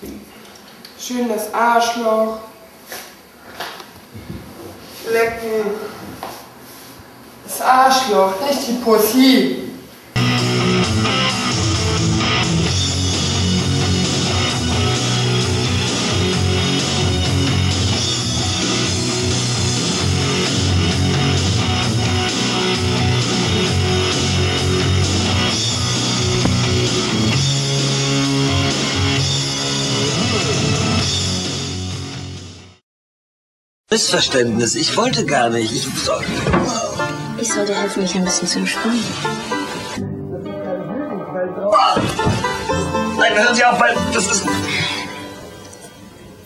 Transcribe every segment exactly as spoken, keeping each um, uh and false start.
Schön das Arschloch. Lecken. Das Arschloch, nicht die Pussy. Missverständnis. Ich wollte gar nicht. Ich soll... Ich soll dir helfen, mich ein bisschen zu entspannen. Nein, hören Sie auf, weil das ist...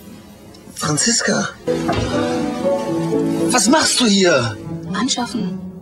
Franziska. Was machst du hier? Anschaffen.